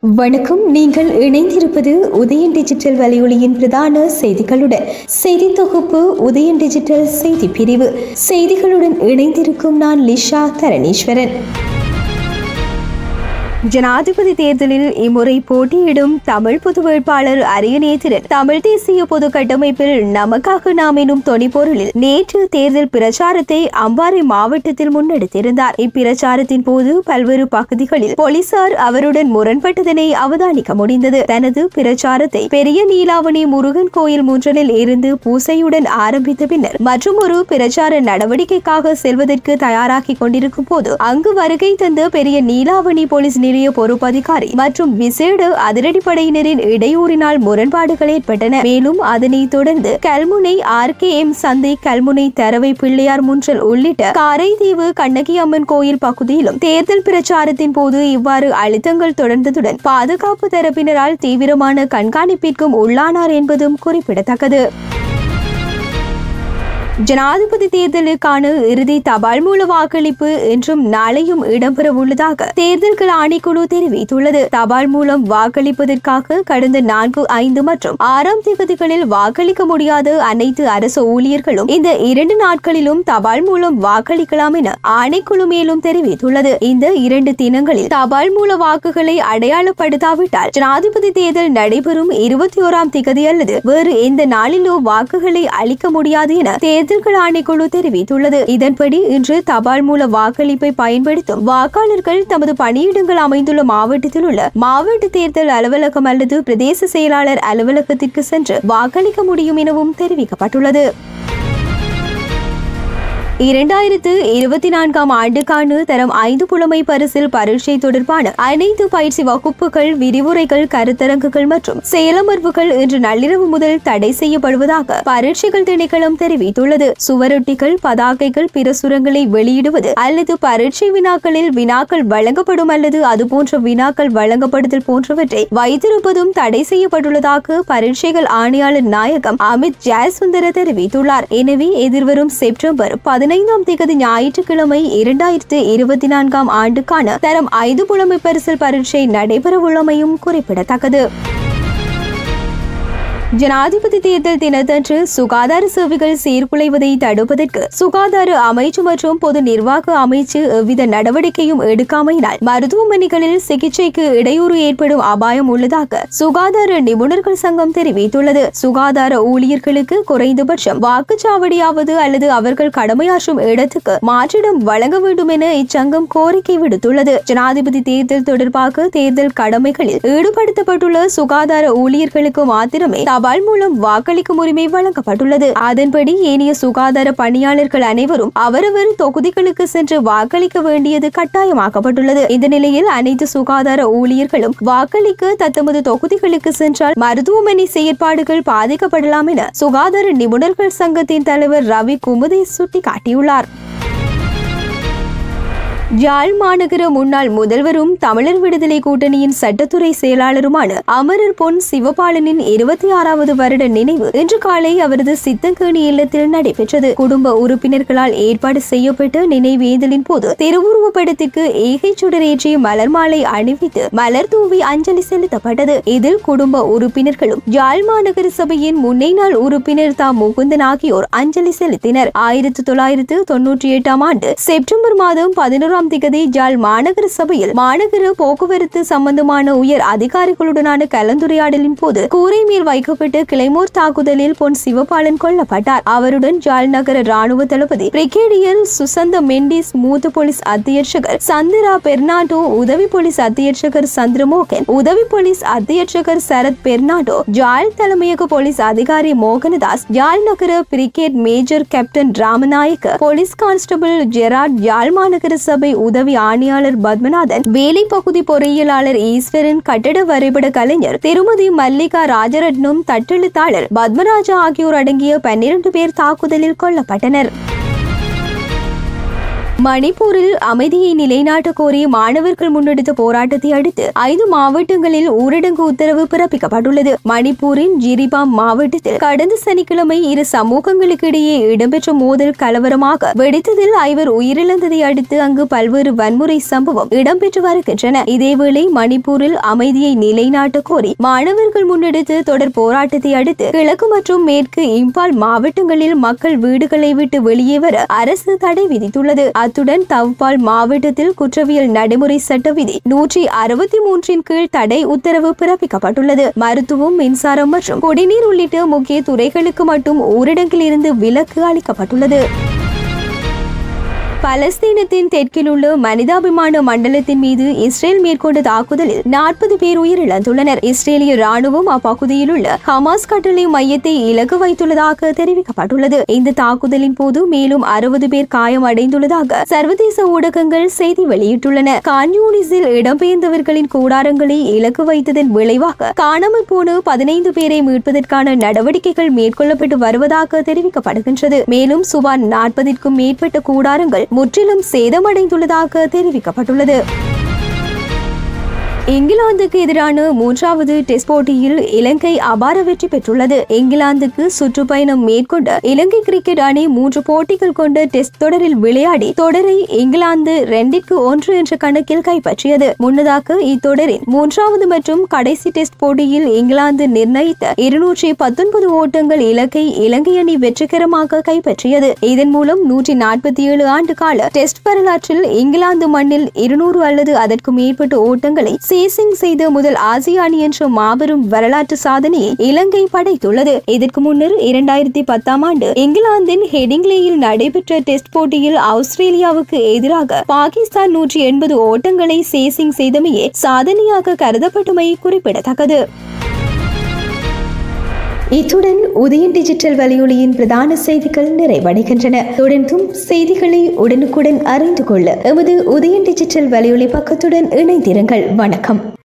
வணக்கம். நீங்கள் இணைந்திருப்பது உதயன் டிஜிட்டல் வலையொலியின் பிரதான செய்திகளுடன். செய்தி தொகுப்பு உதயன் டிஜிட்டல் செய்தி பிரிவு. செய்திகளுடன் இணைந்திருக்கும் நான் லிஷா தரணீஸ்வரன். ஜனாதிபதி தேர்தலில் இம்முறை போட்டியிடும் தமிழ் பொது வேட்பாளர் அரியநேத்திரன் தமிழ் தேசிய பொது கட்டமைப்பில் நமக்காக நாம் எனும் தொனிப்பொருளில் நேற்று தேர்தல் பிரச்சாரத்தை அம்பாறை மாவட்டத்தில் முன்னெடுத்திருந்தார். இப்பிரச்சாரத்தின் போது பல்வேறு பகுதிகளில் போலீசார் அவருடன் முரண்பட்டதனை அவதானிக்க முடிந்தது. தனது பிரச்சாரத்தை பெரிய நீலாவணி முருகன் கோயில் முன்றலில் இருந்து பூசையுடன் ஆரம்பித்த பின்னர் மற்றொரு பிரச்சார நடவடிக்கைக்காக செல்வதற்கு தயாராகி கொண்டிருக்கும் போது அங்கு வருகை தந்த பெரிய நீலாவணி போலீஸ் நிலைய பொறுப்பதிகாரி மற்றும் விசேட அதிரடிப்படையினரின் இடையூறினால் முரண்பாடுகள் ஏற்பட்டன. மேலும் அதனை தொடர்ந்து கல்முனை RKM சந்தை, கல்முனை தரவை பிள்ளையார் முன்றல் உள்ளிட்ட காரைதீவு கண்ணகி அம்மன் கோயில் பகுதியிலும் தேர்தல் பிரச்சாரத்தின் போது இவ்வாறு அழுத்தங்கள் தொடர்ந்ததுடன் பாதுகாப்பு தரப்பினரால் தீவிரமான கண்காணிப்பிற்கும் உள்ளானார் என்பதும் குறிப்பிடத்தக்கது. ஜனாதிபதி தேர்தலுக்கான இறுதி தபால் மூல வாக்களிப்பு இன்றும் நாளையும் இடம்பெற உள்ளதாக தேர்தல்கள் ஆணைக்குழு தெரிவித்துள்ளது. தபால் மூலம் வாக்களிப்பதற்காக கடந்த 4, 5 மற்றும் 6ஆம் தேதிகளில் வாக்களிக்க முடியாத அனைத்து அரசு ஊழியர்களும் இந்த 2 நாட்களிலும் தபால் மூலம் வாக்களிக்கலாம் என ஆணைக்குழு மேலும் தெரிவித்துள்ளது. இந்த 2 தினங்களில் தபால் மூல வாக்குகளை அடையாளப்படுத்தாவிட்டால் ஜனாதிபதி தேர்தல் நடைபெறும் 21ஆம் தேதி அல்லது வேறு எந்த நாளிலோ வாக்குகளை அளிக்க முடியாது என தேர்தல்கள் ஆணைக்குழு தெரிவித்துள்ளது. இதன்படி இன்று தபால் மூல வாக்களிப்பை பயன்படுத்தும் வாக்காளர்கள் தமது பணியிடங்கள் அமைந்துள்ள மாவட்டத்தில் உள்ள மாவட்ட தேர்தல் அலுவலகம் அல்லது பிரதேச செயலாளர் அலுவலகத்திற்கு சென்று வாக்களிக்க முடியும் எனவும் தெரிவிக்கப்பட்டுள்ளது. 2024ஆம் ஆண்டுக்கான தரம் 5 புலமை பரிசில் பரீட்சை தொடர்பான அனைத்து பயிற்சி வகுப்புகள், விரிவுரைகள், கருத்தரங்குகள் மற்றும் செயலமர்வுகள் இன்று நள்ளிரவு முதல் தடை செய்யப்படுவதாக பரீட்சைகள் திணைக்களம் தெரிவித்துள்ளது. சுவரொட்டிகள், பதாகைகள், பிரசுரங்களை வெளியிடுவது அல்லது பரீட்சை வினாக்களில் வினாக்கள் வழங்கப்படும் அல்லது அதுபோன்ற வினாக்கள் வழங்கப்படுதல் போன்றவற்றை வைத்திருப்பதும் தடை செய்யப்பட்டுள்ளதாக பரீட்சைகள் ஆணையாளர் நாயகம் அமித் ஜெயசுந்தர தெரிவித்துள்ளார். எனவே எதிர்வரும் செப்டம்பர் 15ஆம் தேதி ஞாயிற்றுக்கிழமை 2024ஆம் ஆண்டுக்கான தரம் 5 புலமை பரிசில் பரீட்சை நடைபெறவுள்ளமையும் குறிப்பிடத்தக்கது. ஜனாதிபதி தேர்தல் தினத்தன்று சுகாதார சேவைகள் சீர்குலைவதை தடுப்பதற்கு சுகாதார அமைச்சு மற்றும் பொது நிர்வாக அமைச்சு எவ்வித நடவடிக்கையும் எடுக்காமையினால் மருத்துவமனைகளில் சிகிச்சைக்கு இடையூறு ஏற்படும் அபாயம் உள்ளதாக சுகாதார நிபுணர்கள் சங்கம் தெரிவித்துள்ளது. சுகாதார ஊழியர்களுக்கு குறைந்தபட்சம் வாக்குச்சாவடியாவது அல்லது அவர்கள் கடமையாற்றும் இடத்துக்கு மாற்றிடம் வழங்க வேண்டும் என இச்சங்கம் கோரிக்கை விடுத்துள்ளது. ஜனாதிபதி தேர்தல் தொடர்பாக தேர்தல் கடமைகளில் ஈடுபடுத்தப்பட்டுள்ள சுகாதார ஊழியர்களுக்கு மாத்திரமே தபால் மூலம் வாக்களிக்கும் உரிமை வழங்கப்பட்டுள்ளது. அதன்படி ஏனைய சுகாதார பணியாளர்கள் அனைவரும் அவரவர் தொகுதிகளுக்கு சென்று வாக்களிக்க வேண்டியது கட்டாயமாக்கப்பட்டுள்ளது. இந்த நிலையில் அனைத்து சுகாதார ஊழியர்களும் வாக்களிக்க தத்தமது தொகுதிகளுக்கு சென்றால் மருத்துவமனை செயற்பாடுகள் பாதிக்கப்படலாம் என சுகாதார நிபுணர்கள் சங்கத்தின் தலைவர் ரவி குமுதே சுட்டிக்காட்டியுள்ளார். யாழ் மாநகர முன்னாள் முதல்வரும் தமிழர் விடுதலை கூட்டணியின் சட்டத்துறை செயலாளருமான அமரர் பொன் சிவபாலனின் 26வது வருட நினைவு இன்று காலை அவரது சித்தங்கேணி இல்லத்தில் நடைபெற்றது. குடும்ப உறுப்பினர்களால் ஏற்பாடு செய்யப்பட்ட நினைவேந்தலின் போது திருவுருவப்படத்திற்கு ஏகை சுடரேற்றி மலர் மாலை அணிவித்து மலர் தூவி அஞ்சலி செலுத்தப்பட்டது. இதில் குடும்ப உறுப்பினர்களும் யாழ் மாநகர சபையின் முன்னைநாள் உறுப்பினர் தா முகுந்தன் ஆகியோர் அஞ்சலி செலுத்தினர். 1998ஆம் ஆண்டு செப்டம்பர் மாதம் 11ஆம் தேதி யாழ் மாநகர சபையில் மாநகர போக்குவரத்து சம்பந்தமான உயர் அதிகாரிகளுடனான கலந்துரையாடலின் போது கூரை மேல் வைக்கப்பட்ட கிளைமோர் தாக்குதலில் பொன் சிவபாலன் கொல்லப்பட்டார். அவருடன் யாழ் நகர ராணுவ தளபதி பிரிகேடியர் சுசந்த மெண்டிஸ், மூத்த போலீஸ் அத்தியட்சகர் சந்திரா பெர்னாண்டோ, உதவி போலீஸ் அத்தியட்சகர் சந்திரமோகன், உதவி போலீஸ் அத்தியட்சகர் சரத் பெர்னாண்டோ, யாழ் தலைமையக போலீஸ் அதிகாரி மோகனதாஸ், யாழ் நகர brigade major captain Ramanayake, police constable Gerard, Yazh மாநகர சபை உதவி ஆணையாளர் பத்மநாதன், வேலை பகுதி பொறியியலாளர் ஈஸ்வரன், கட்டட வரைபட கலைஞர் திருமதி மல்லிகா ராஜரட்னம், தட்டெழுத்தாளர் பத்மராஜா ஆகியோர் அடங்கிய 12 பேர் தாக்குதலில் கொல்லப்பட்டனர். மணிப்பூரில் அமைதியை நிலைநாட்ட கோரி மாணவர்கள் முன்னெடுத்த போராட்டத்தை அடுத்து 5 மாவட்டங்களில் ஊரடங்கு உத்தரவு பிறப்பிக்கப்பட்டுள்ளது. மணிப்பூரின் ஜிரிபாம் மாவட்டத்தில் கடந்த சனிக்கிழமை இரு சமூகங்களுக்கு இடையே இடம்பெற்ற மோதல் கலவரமாக வெடித்ததில் 5 உயிரிழந்ததை அடுத்து அங்கு பல்வேறு வன்முறை சம்பவம் இடம்பெற்று வருகின்றன. இதேவேளை மணிப்பூரில் அமைதியை நிலைநாட்ட கோரி மாணவர்கள் முன்னெடுத்த தொடர் போராட்டத்தை அடுத்து கிழக்கு மற்றும் மேற்கு இம்பால் மாவட்டங்களில் மக்கள் வீடுகளை விட்டு வெளியே வர அரசு தடை விதித்துள்ளது. அத்துடன் தவ்பால் மாவட்டத்தில் குற்றவியல் நடைமுறை சட்ட விதி 163 கீழ் தடை உத்தரவு பிறப்பிக்கப்பட்டுள்ளது. மருத்துவம், மின்சாரம் மற்றும் குடிநீர் உள்ளிட்ட முக்கிய துறைகளுக்கு மட்டும் ஊரடங்கில் இருந்து விலக்கு அளிக்கப்பட்டுள்ளது. பலஸ்தீனத்தின் தெற்கில் உள்ள மனிதாபிமான மண்டலத்தின் மீது இஸ்ரேல் மேற்கொண்ட தாக்குதலில் 40 பேர் உயிரிழந்துள்ளனர். இஸ்ரேலிய ராணுவம் அப்பகுதியில் உள்ள ஹமாஸ் கட்டளை மையத்தை இலக்கு வைத்துள்ளதாக தெரிவிக்கப்பட்டுள்ளது. இந்த தாக்குதலின் போது மேலும் 60 பேர் காயமடைந்துள்ளதாக சர்வதேச ஊடகங்கள் செய்தி வெளியிட்டுள்ளன. கான்யூனிஸில் இடம்பெயர்ந்தவர்களின் கூடாரங்களை இலக்கு வைத்ததன் விளைவாக காணாமல் போன 15 பேரை மீட்பதற்கான நடவடிக்கைகள் மேற்கொள்ளப்பட்டு வருவதாக தெரிவிக்கப்படுகின்றது. மேலும் சுமார் 40க்கும் மேற்பட்ட கூடாரங்கள் முற்றிலும் சேதமடைந்துள்ளதாக தெரிவிக்கப்பட்டுள்ளது. இங்கிலாந்துக்கு எதிரான 3வது டெஸ்ட் போட்டியில் இலங்கை அபார வெற்றி பெற்றுள்ளது. இங்கிலாந்துக்கு சுற்றுப்பயணம் மேற்கொண்ட இலங்கை கிரிக்கெட் அணி 3 போட்டிகள் கொண்ட டெஸ்ட் தொடரில் விளையாடி தொடரை இங்கிலாந்து 2-1 என்ற கணக்கில் கைப்பற்றியது. முன்னதாக இத்தொடரின் 3வது மற்றும் கடைசி டெஸ்ட் போட்டியில் இங்கிலாந்து நிர்ணயித்த 219 ஓட்டங்கள் இலக்கை இலங்கை அணி வெற்றிகரமாக கைப்பற்றியது. இதன் மூலம் 147 ஆண்டு கால டெஸ்ட் வரலாற்றில் இங்கிலாந்து மண்ணில் 200 அல்லது அதற்கு மேற்பட்ட ஓட்டங்களை சேசிங் செய்த முதல் ஆசிய அணி என்ற மாபெரும் வரலாற்று சாதனையை இலங்கை படைத்துள்ளது. இதற்கு முன்னர் 2010 ஆண்டு இங்கிலாந்தின் ஹெடிங்லேயில் நடைபெற்ற டெஸ்ட் போட்டியில் ஆஸ்திரேலியாவுக்கு எதிராக பாகிஸ்தான் 180 ஓட்டங்களை சேசிங் செய்தமையே சாதனையாக கருதப்பட்டமை குறிப்பிடத்தக்கது. இத்துடன் உதயன் டிஜிட்டல் வலையொலியின் பிரதான செய்திகள் நிறைவடைகின்றன. தொடர்ந்தும் செய்திகளை உடனுக்குடன் அறிந்து கொள்ள எமது உதயன் டிஜிட்டல் வலையொலி பக்கத்துடன் இணைந்திருங்கள். வணக்கம்.